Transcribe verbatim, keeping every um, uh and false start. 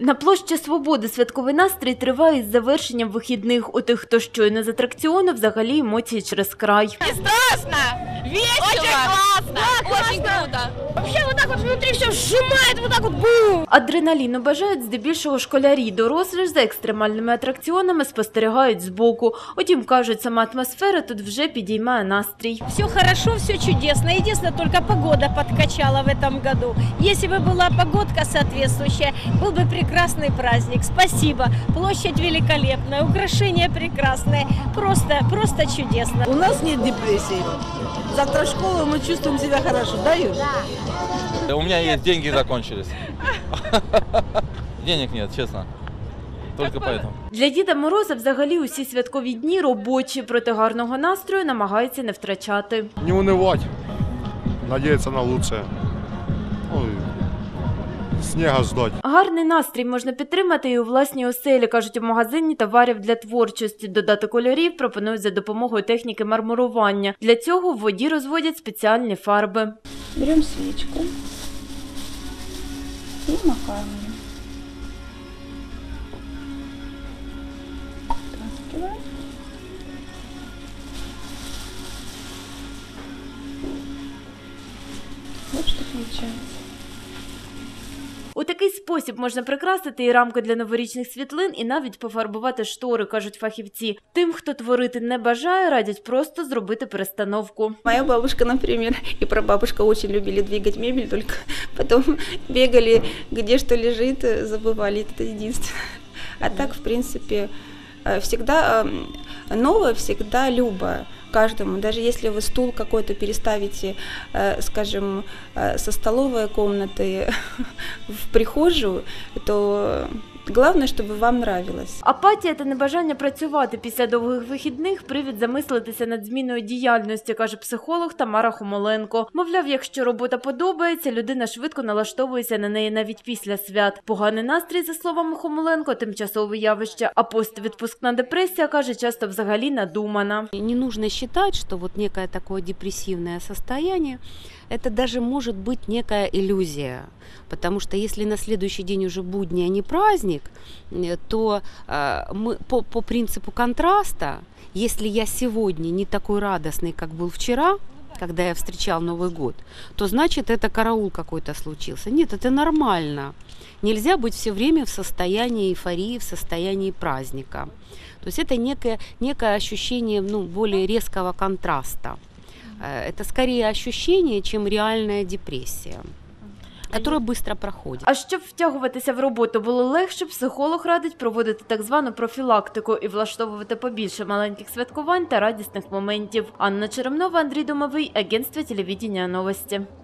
На площі Свободи святковий настрій триває із завершенням вихідних. У тих, хто щойно з атракціону, взагалі емоції через край. Не страшно, весело, очень классно, да, очень круто. Вообще вот так вот внутри все сжимает, вот так вот бум. Адреналіну бажають здебільшого школярі. Дорослі ж за екстремальними атракціонами спостерігають збоку. Утім, кажуть, сама атмосфера тут вже підіймає настрій. Все хорошо, все чудесно. Единственное, только погода подкачала в этом году. Если бы была погодка соответствующая, был бы прекрасный праздник. Спасибо. Площадь великолепная, украшения прекрасные. Просто, просто чудесно. У нас нет депрессии. Завтра школа, мы чувствуем себя хорошо, да, Юр? У меня есть деньги закончились. Денег нет, честно. Только поэтому. Для Діда Мороза взагалі усі святкові дні робочі, проте гарного настрою намагається не втрачати. Не унывать, надеяться на лучшее. Ой, снега ждать. Гарний настрій можна підтримати і у власній оселі, кажуть у магазині товарів для творчості. Додати кольорів пропонують за допомогою техніки мармурування. Для цього в воді розводять спеціальні фарби. Берем свечку и макаем ее. Втаскиваем. Вот что получается. У такий спосіб можна прикрасити і рамки для новорічних світлин, і навіть пофарбувати штори, кажуть фахівці. Тим, хто творити не бажає, радять просто зробити перестановку. Моя бабушка, например, и прабабушка очень любили двигать мебель, только потом бегали, где что лежит, забывали, это единственное. А так, в принципе, всегда новое, всегда любое. Каждому, даже если вы стул какой-то переставите, скажем, со столовой комнаты в прихожую, то головне, щоб вам нравилось. Апатія та небажання працювати після довгих вихідних – привід замислитися над зміною діяльності, каже психолог Тамара Хомоленко. Мовляв, якщо робота подобається, людина швидко налаштовується на неї навіть після свят. Поганий настрій, за словами Хомоленко, тимчасове явище, а поствідпускна депресія, каже, часто взагалі надумана. Не нужно считать, что вот некое такое депрессивное состояние, это даже может быть некая иллюзия. Потому что если на следующий день уже будни, а не праздник, то э, мы по, по принципу контраста, если я сегодня не такой радостный, как был вчера, когда я встречал Новый год, то значит это караул какой-то случился. Нет, это нормально. Нельзя быть все время в состоянии эйфории, в состоянии праздника. То есть это некое, некое ощущение, ну, более резкого контраста. Это скорее ощущение, чем реальная депрессия, которая быстро проходит. А щоб втягуватися в роботу було легше, психолог радить проводити так звану профілактику і влаштовувати побільше маленьких святкувань та радісних моментів. Анна Черемнова, Андрій Домовий, агентство телевидения «Новости».